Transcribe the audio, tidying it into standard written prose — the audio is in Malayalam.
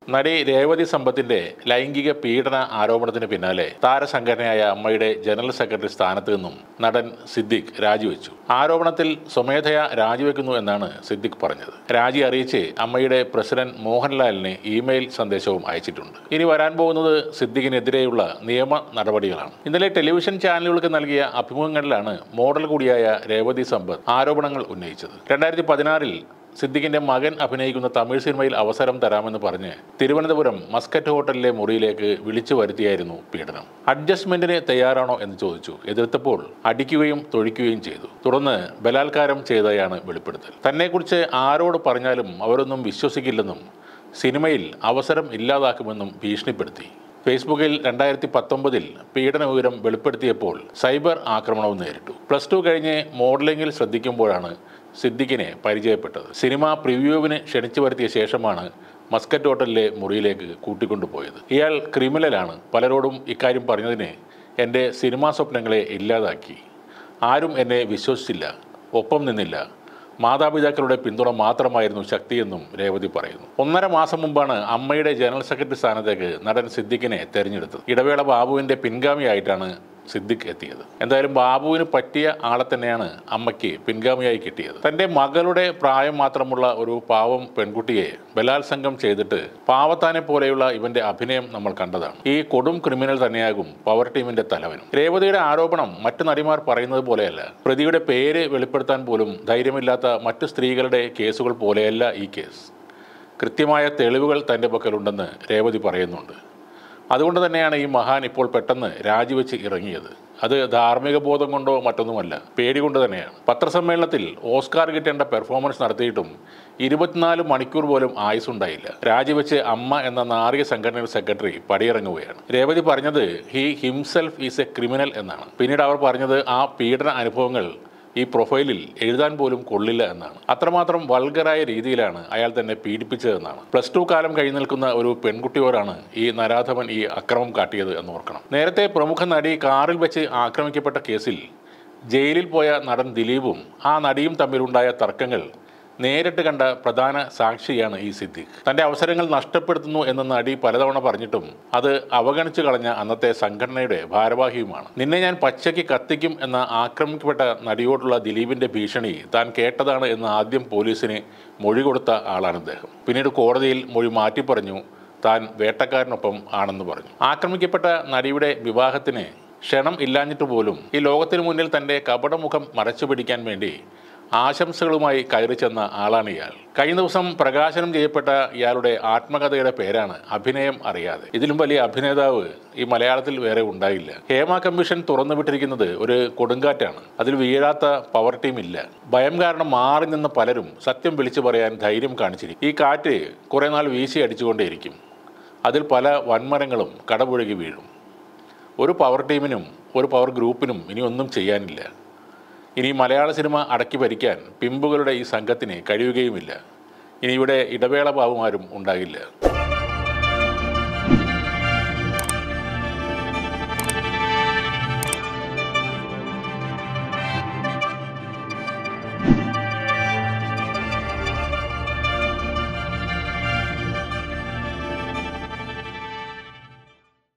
നടി രേവതി സമ്പത്തിന്റെ ലൈംഗിക പീഡന ആരോപണത്തിന് പിന്നാലെ താരസംഘടനയായ അമ്മയുടെ ജനറൽ സെക്രട്ടറി സ്ഥാനത്ത് നിന്നും നടൻ സിദ്ദിഖ് രാജിവെച്ചു. ആരോപണത്തിൽ സ്വമേധയാ രാജിവെക്കുന്നു എന്നാണ് സിദ്ദിഖ് പറഞ്ഞത്. രാജി അറിയിച്ച് അമ്മയുടെ പ്രസിഡന്റ് മോഹൻലാലിന് ഇമെയിൽ സന്ദേശവും അയച്ചിട്ടുണ്ട്. ഇനി വരാൻ പോകുന്നത് സിദ്ദിഖിനെതിരെയുള്ള നിയമ നടപടികളാണ്. ഇന്നലെ ടെലിവിഷൻ ചാനലുകൾക്ക് നൽകിയ അഭിമുഖങ്ങളിലാണ് മോഡൽ കൂടിയായ രേവതി സമ്പത്ത് ആരോപണങ്ങൾ ഉന്നയിച്ചത്. 2016-ൽ സിദ്ദിഖിന്റെ മകൻ അഭിനയിക്കുന്ന തമിഴ് സിനിമയിൽ അവസരം തരാമെന്ന് പറഞ്ഞ് തിരുവനന്തപുരം മസ്കറ്റ് ഹോട്ടലിലെ മുറിയിലേക്ക് വിളിച്ചു വരുത്തിയായിരുന്നു പീഡനം. അഡ്ജസ്റ്റ്മെന്റിന് തയ്യാറാണോ എന്ന് ചോദിച്ചു. എതിർത്തപ്പോൾ അടിക്കുകയും തൊഴിക്കുകയും ചെയ്തു. തുടർന്ന് ബലാത്കാരം ചെയ്തതാണ് വെളിപ്പെടുത്തൽ. തന്നെക്കുറിച്ച് ആരോട് പറഞ്ഞാലും അവരൊന്നും വിശ്വസിക്കില്ലെന്നും സിനിമയിൽ അവസരം ഇല്ലാതാക്കുമെന്നും ഭീഷണിപ്പെടുത്തി. ഫേസ്ബുക്കിൽ 2019-ൽ പീഡന വിവരം വെളിപ്പെടുത്തിയപ്പോൾ സൈബർ ആക്രമണവും നേരിട്ടു. +2 കഴിഞ്ഞ് മോഡലിംഗിൽ ശ്രദ്ധിക്കുമ്പോഴാണ് സിദ്ദിഖിനെ പരിചയപ്പെട്ടത്. സിനിമ പ്രിവ്യൂവിന് ക്ഷണിച്ചു വരുത്തിയ ശേഷമാണ് മസ്കറ്റ് ഹോട്ടലിലെ മുറിയിലേക്ക് കൂട്ടിക്കൊണ്ടുപോയത്. ഇയാൾ ക്രിമിനലാണ്. പലരോടും ഇക്കാര്യം പറഞ്ഞതിന് എൻ്റെ സിനിമാ സ്വപ്നങ്ങളെ ഇല്ലാതാക്കി. ആരും എന്നെ വിശ്വസിച്ചില്ല, ഒപ്പം നിന്നില്ല. മാതാപിതാക്കളുടെ പിന്തുണ മാത്രമായിരുന്നു ശക്തിയെന്നും രേവതി പറയുന്നു. 1.5 മാസം മുമ്പാണ് അമ്മയുടെ ജനറൽ സെക്രട്ടറി സ്ഥാനത്തേക്ക് നടൻ സിദ്ദിഖിനെ തെരഞ്ഞെടുത്തത്. ഇടവേള ബാബുവിൻ്റെ പിൻഗാമിയായിട്ടാണ് സിദ്ദിഖ് എത്തിയത്. എന്തായാലും ബാബുവിന് പറ്റിയ ആളെ തന്നെയാണ് അമ്മയ്ക്ക് പിൻഗാമിയായി കിട്ടിയത്. തൻ്റെ മകളുടെ പ്രായം മാത്രമുള്ള ഒരു പാവം പെൺകുട്ടിയെ ബലാത്സംഗം ചെയ്തിട്ട് പാവത്താനെ പോലെയുള്ള ഇവന്റെ അഭിനയം നമ്മൾ കണ്ടതാണ്. ഈ കൊടും ക്രിമിനൽ തന്നെയാകും പവർ ടീമിന്റെ തലവനും. രേവതിയുടെ ആരോപണം മറ്റു നടിമാർ പറയുന്നത് പോലെയല്ല. പ്രതിയുടെ പേര് വെളിപ്പെടുത്താൻ പോലും ധൈര്യമില്ലാത്ത മറ്റു സ്ത്രീകളുടെ കേസുകൾ പോലെയല്ല ഈ കേസ്. കൃത്യമായ തെളിവുകൾ തൻ്റെ പക്കലുണ്ടെന്ന് രേവതി പറയുന്നുണ്ട്. അതുകൊണ്ട് തന്നെയാണ് ഈ മഹാൻ ഇപ്പോൾ പെട്ടെന്ന് രാജിവെച്ച് ഇറങ്ങിയത്. അത് ധാർമ്മിക ബോധം കൊണ്ടോ മറ്റൊന്നുമല്ല, പേടി കൊണ്ട് തന്നെയാണ്. പത്രസമ്മേളനത്തിൽ ഓസ്കാർ കിട്ടേണ്ട പെർഫോമൻസ് നടത്തിയിട്ടും 24 മണിക്കൂർ പോലും ആയുസ്സുണ്ടായില്ല. രാജിവെച്ച് അമ്മ എന്ന നാറിയ സംഘടനയുടെ സെക്രട്ടറി പടിയിറങ്ങുകയാണ്. രേവതി പറഞ്ഞത് he himself is a criminal എന്നാണ്. പിന്നീട് അവർ പറഞ്ഞത് ആ പീഡന അനുഭവങ്ങൾ ഈ പ്രൊഫൈലിൽ എഴുതാൻ പോലും കൊള്ളില്ല എന്നാണ്. അത്രമാത്രം വൾഗറായ രീതിയിലാണ് അയാൾ തന്നെ പീഡിപ്പിച്ചതെന്നാണ്. +2 കാലം കഴിഞ്ഞു നിൽക്കുന്ന ഒരു പെൺകുട്ടിയോടാണ് ഈ നരാധമൻ ഈ അക്രമം കാട്ടിയത് എന്ന് ഓർക്കണം. നേരത്തെ പ്രമുഖ നടി കാറിൽ വെച്ച് ആക്രമിക്കപ്പെട്ട കേസിൽ ജയിലിൽ പോയ നടൻ ദിലീപും ആ നടിയും തമ്മിലുണ്ടായ തർക്കങ്ങൾ നേരിട്ട് കണ്ട പ്രധാന സാക്ഷിയാണ് ഈ സിദ്ദിഖ്. തൻ്റെ അവസരങ്ങൾ നഷ്ടപ്പെടുത്തുന്നു എന്ന് നടി പലതവണ പറഞ്ഞിട്ടും അത് അവഗണിച്ചു കളഞ്ഞ അന്നത്തെ സംഘടനയുടെ ഭാരവാഹിയുമാണ്. നിന്നെ ഞാൻ പച്ചയ്ക്ക് കത്തിക്കും എന്ന ആക്രമിക്കപ്പെട്ട നടിയോടുള്ള ദിലീപിന്റെ ഭീഷണി താൻ കേട്ടതാണ് എന്ന് ആദ്യം പോലീസിന് മൊഴി കൊടുത്ത ആളാണ് ഇദ്ദേഹം. പിന്നീട് കോടതിയിൽ മൊഴി മാറ്റി പറഞ്ഞു. താൻ വേട്ടക്കാരനൊപ്പം ആണെന്ന് പറഞ്ഞു. ആക്രമിക്കപ്പെട്ട നടിയുടെ വിവാഹത്തിന് ക്ഷണം ഇല്ലാഞ്ഞിട്ട് പോലും ഈ ലോകത്തിന് മുന്നിൽ തൻ്റെ കപടമുഖം മറച്ചു പിടിക്കാൻ വേണ്ടി ആശംസകളുമായി കയറി ചെന്ന ആളാണ് ഇയാൾ. കഴിഞ്ഞ ദിവസം പ്രകാശനം ചെയ്യപ്പെട്ട ഇയാളുടെ ആത്മകഥയുടെ പേരാണ് അഭിനയം അറിയാതെ. ഇതിലും വലിയ അഭിനേതാവ് ഈ മലയാളത്തിൽ വേറെ ഉണ്ടായില്ല. ഹേമ കമ്മീഷൻ തുറന്നുവിട്ടിരിക്കുന്നത് ഒരു കൊടുങ്കാറ്റാണ്. അതിൽ വീഴാത്ത പവർ ടീം ഇല്ല. ഭയം കാരണം മാറി നിന്ന പലരും സത്യം വിളിച്ചു പറയാൻ ധൈര്യം കാണിച്ചിരിക്കും. ഈ കാറ്റ് കുറേ നാൾ വീശി അടിച്ചുകൊണ്ടേയിരിക്കും. അതിൽ പല വൻമരങ്ങളും കടപുഴകി വീഴും. ഒരു പവർ ടീമിനും ഒരു പവർ ഗ്രൂപ്പിനും ഇനി ഒന്നും ചെയ്യാനില്ല. ഇനി മലയാള സിനിമ അടക്കി ഭരിക്കാൻ പിമ്പുകളുടെ ഈ സംഘത്തിന് കഴിയുകയുമില്ല. ഇനി ഇവിടെ ഇടവേള പാവുമാരും ഉണ്ടാകില്ല.